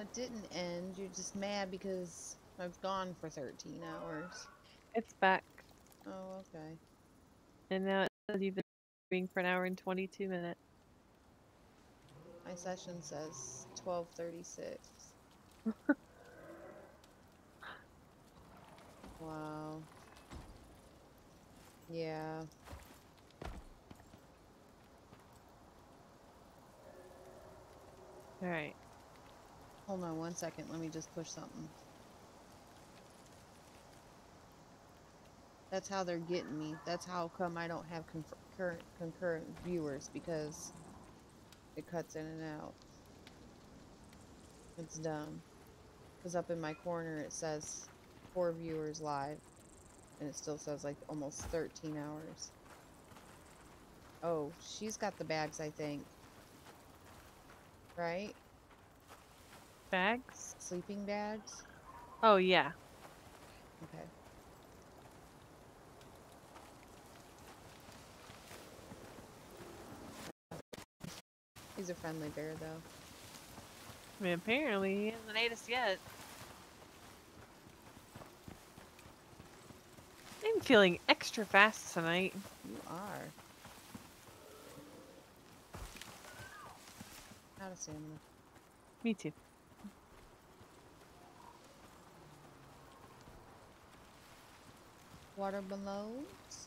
it didn't end. You're just mad because I've gone for 13 hours. It's back. Oh, okay. And now it says you've been streaming for an hour and 22 minutes. My session says 12:36. Wow. Yeah. Alright. Hold on 1 second. Let me just push something. That's how they're getting me. That's how come I don't have concurrent viewers, because it cuts in and out. It's dumb. Because up in my corner it says 4 viewers live, and it still says like almost 13 hours. Oh, she's got the bags, I think. Right? Bags? Sleeping bags? Oh, yeah. Okay. He's a friendly bear, though. I mean, apparently he hasn't ate us yet. I'm feeling extra fast tonight. You are. Out of stamina. Me too. Water balloons?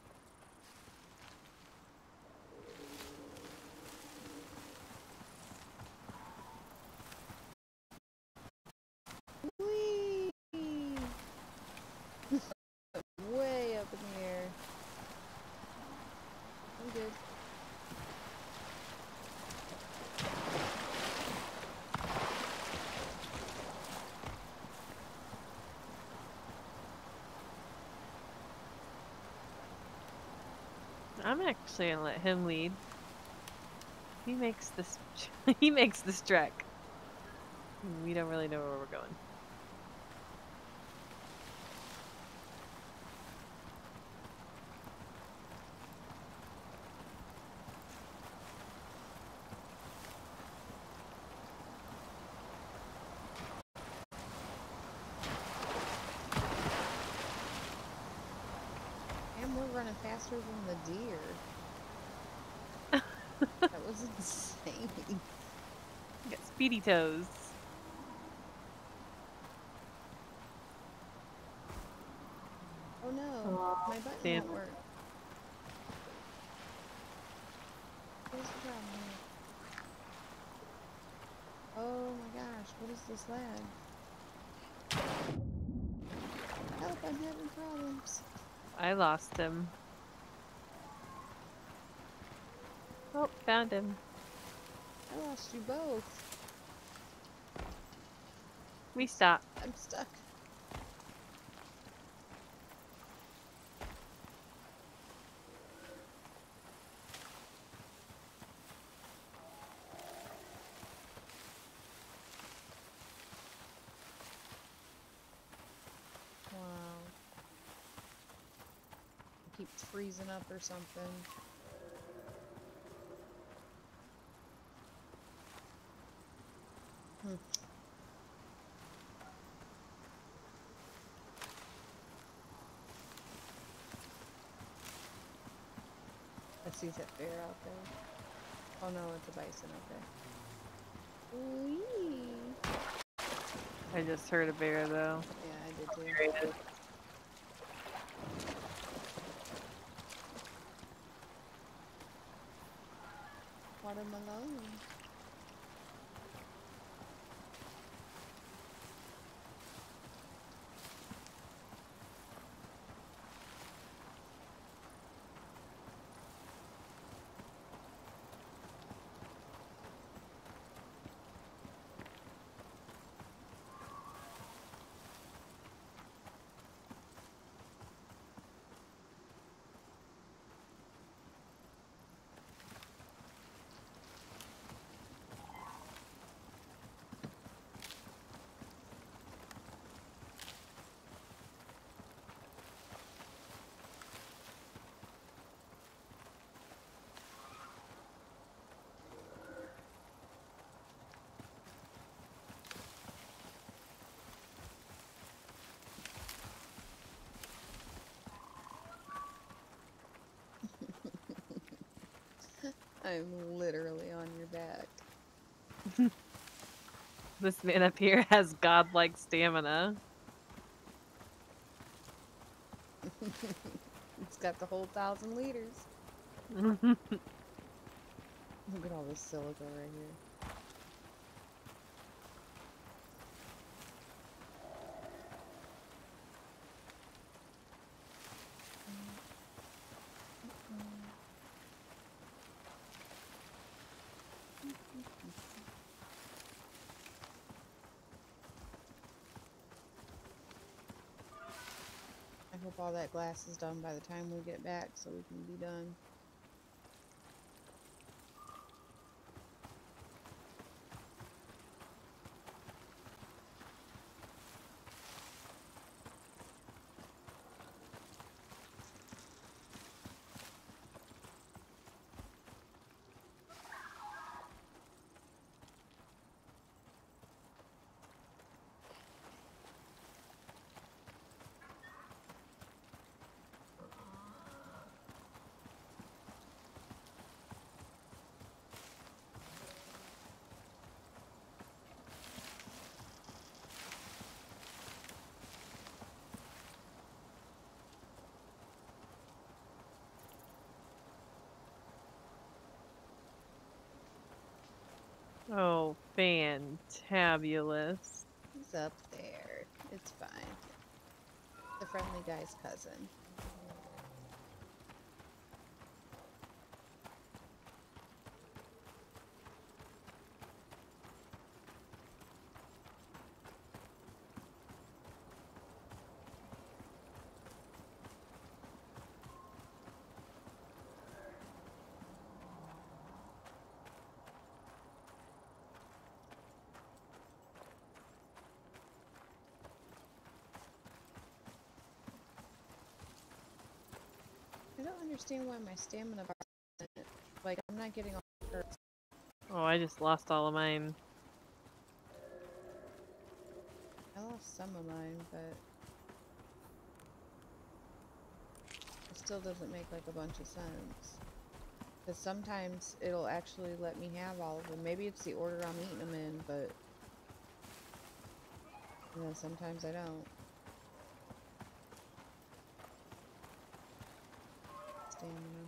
Whee! Way up in the air. I'm good. I'm actually gonna let him lead. He makes this he makes this trek. We don't really know where we're going. And we're running faster than the deer. That was insane. Got speedy toes. Oh no, Oh, my button damn. won't work. What's the problem here? Oh my gosh, what is this lag? Help, I'm having problems. I lost him. Oh, found him. I lost you both. We stopped. I'm stuck. Wow. I keep freezing up or something. Hmm. I see that bear out there. Oh no, it's a bison, okay. Whee! I just heard a bear though. Yeah, I did too. There he is. Watermelon. I'm literally on your back. This man up here has godlike stamina. It's got the whole 1,000 liters. Look at all this silica right here. I hope all that glass is done by the time we get back so we can be done. Oh, fantabulous. He's up there. It's fine. The friendly guy's cousin. I don't understand why my stamina bar isn't, like, I'm not getting all the perks. Oh, I just lost all of mine. I lost some of mine, but it still doesn't make, like, a bunch of sense. Because sometimes it'll actually let me have all of them. Maybe it's the order I'm eating them in, but you know, sometimes I don't. Stamina.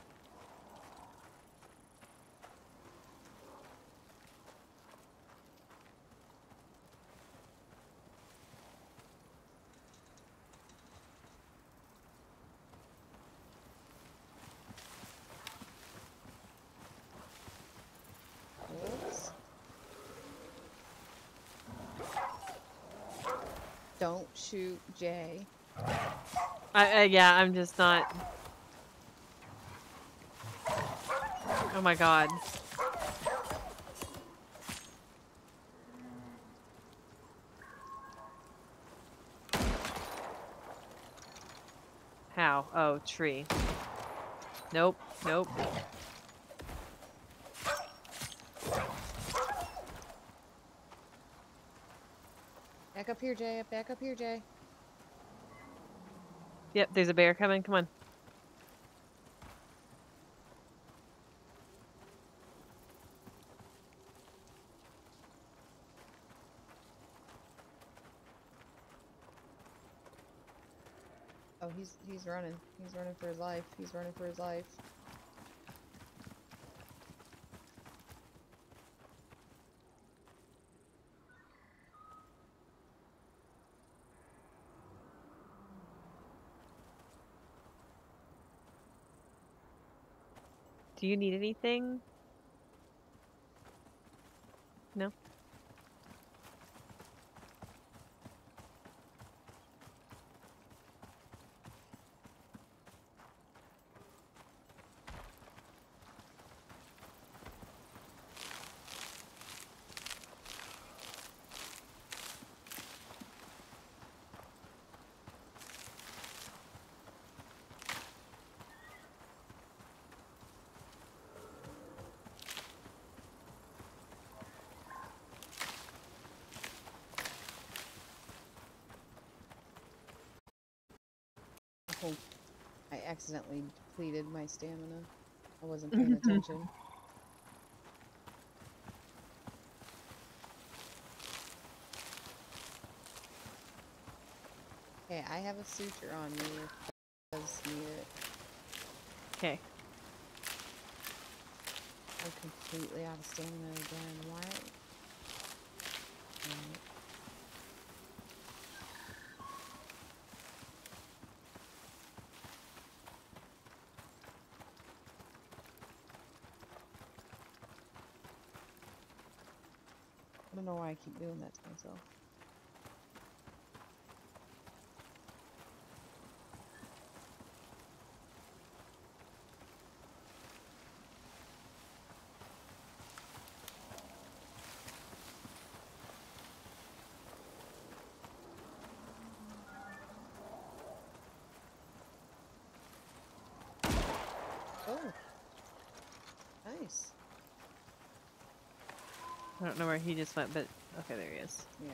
Whoops. Don't shoot Jay. Yeah, I'm just not. Oh my god. How? Oh, tree. Nope, nope. Back up here, Jay. Back up here, Jay. Yep, there's a bear coming. Come on. Oh, he's running. He's running for his life. He's running for his life. Do you need anything? No? Oh, I accidentally depleted my stamina. I wasn't paying attention. Okay, I have a suture on me if it does need it. Okay. I'm completely out of stamina again. Why? Alright. I don't know why I keep doing that to myself. Oh, nice. I don't know where he just went, but okay, there he is. Yeah,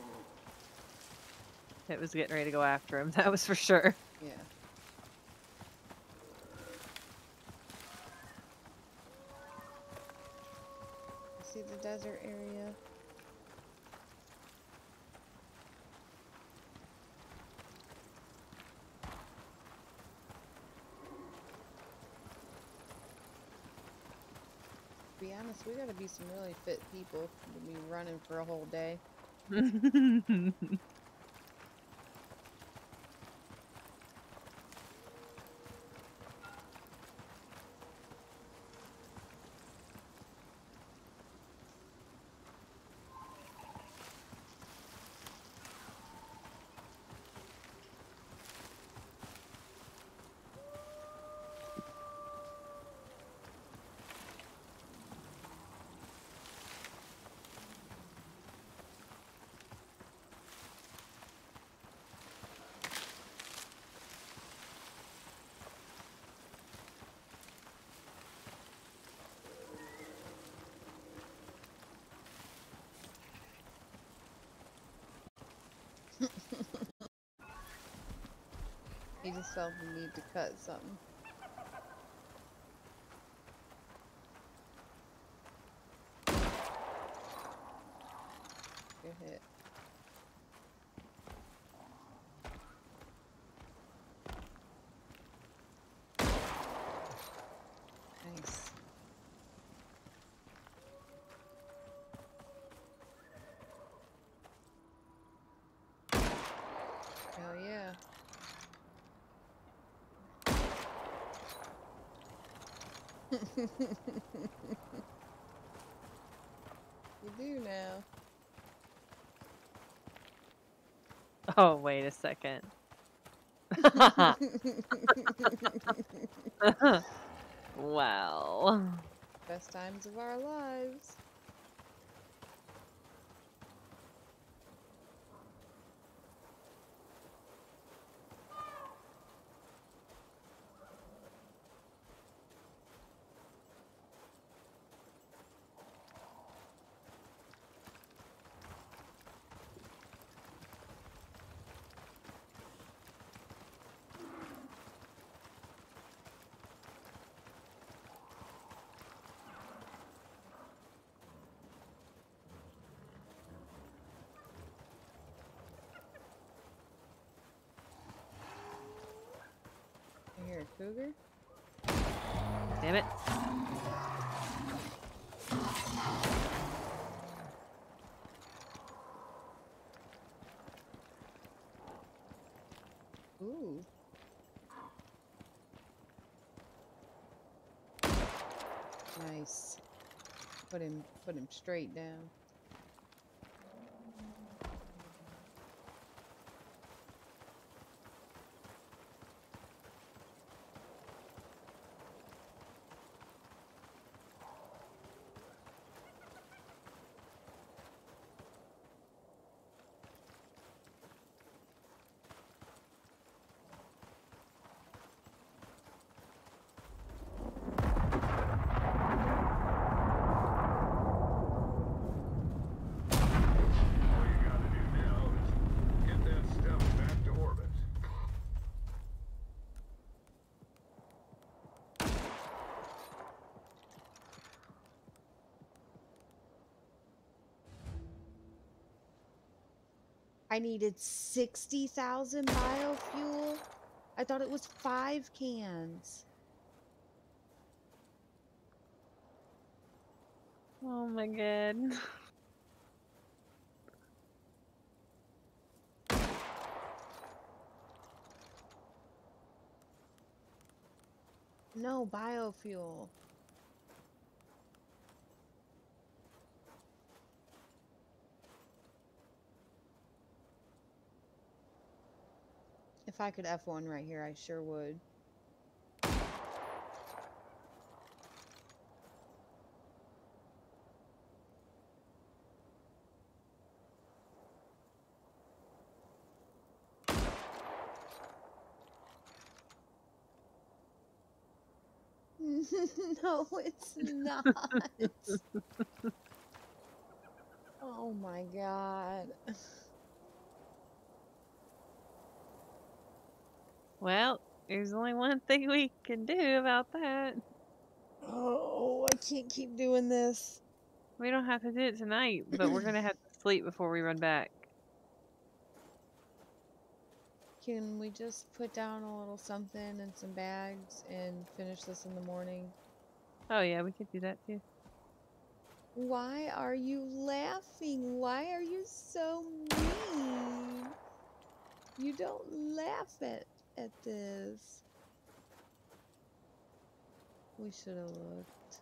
It was getting ready to go after him. That was for sure. yeah. You see the desert area? To be honest, we gotta be some really fit people to be running for a whole day. He just felt the need to cut something. Good hit. Nice. Hell yeah. You do now. Oh, wait a second. Wow. Best times of our lives. I hear a cougar. Damn it. Ooh. Nice. Put him straight down. I needed 60,000 biofuel. I thought it was 5 cans. Oh my god. No biofuel. If I could F1 right here, I sure would. No, it's not. Oh my god. Well, there's only one thing we can do about that. Oh, I can't keep doing this. We don't have to do it tonight, but we're gonna have to sleep before we run back. Can we just put down a little something and some bags and finish this in the morning? Oh yeah, we could do that too. Why are you laughing? Why are you so mean? You don't laugh at this. We should have looked.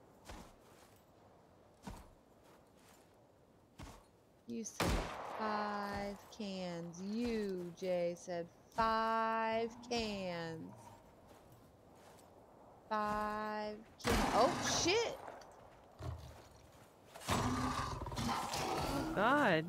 You said 5 cans. You, Jay, said 5 cans. 5 cans. Oh, shit! Oh god.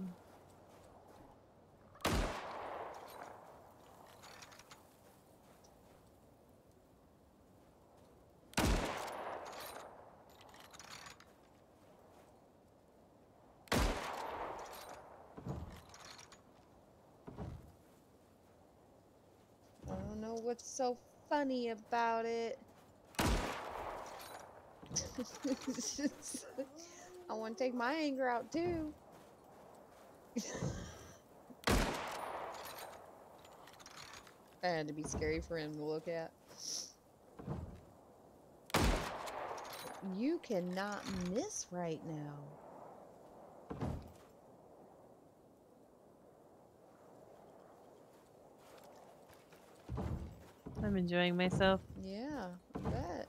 I don't know what's so funny about it. I want to take my anger out too. That had to be scary for him to look at. You cannot miss right now. I'm enjoying myself. Yeah, I bet.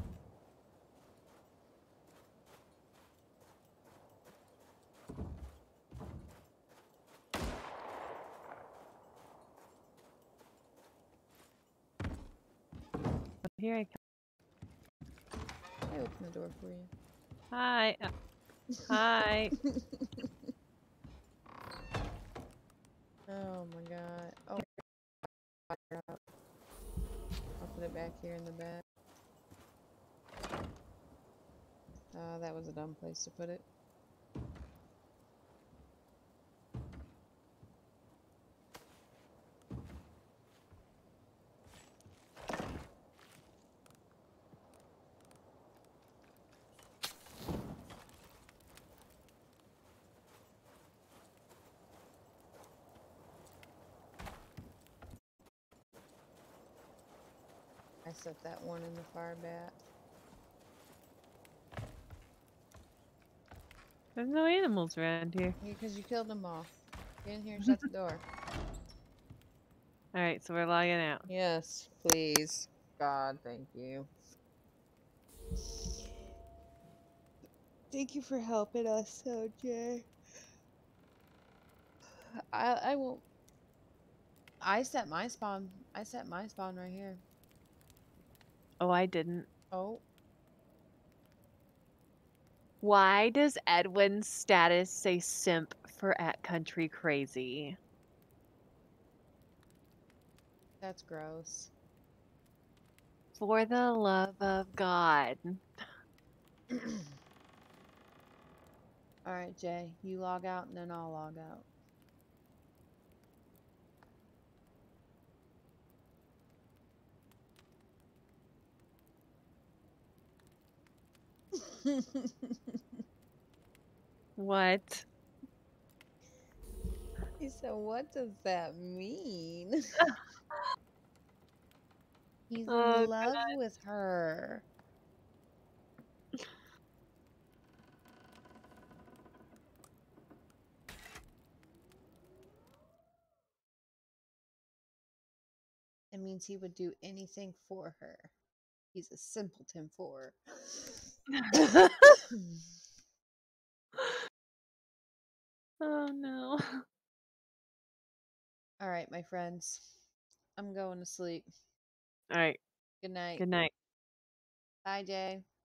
Here I come. I opened the door for you. Hi. Hi. Oh my god. Oh, I'll put it back here in the back. That was a dumb place to put it. I set that one in the far back. There's no animals around here. Yeah, because you killed them all. Get in here and shut the door. Alright, so we're logging out. Yes, please. God, thank you. Thank you for helping us, Jay. I won't. I set my spawn. I set my spawn right here. Oh, I didn't. Oh, Why does Edwin's status say simp for at country crazy? that's gross. For the love of God. Alright, Jay. You log out and then I'll log out. What? He said, "What does that mean?" He's Oh, in love with her. It means he would do anything for her. He's a simpleton for her. God. Oh no. All right, my friends. I'm going to sleep. All right. Good night. Good night. Bye, Jay.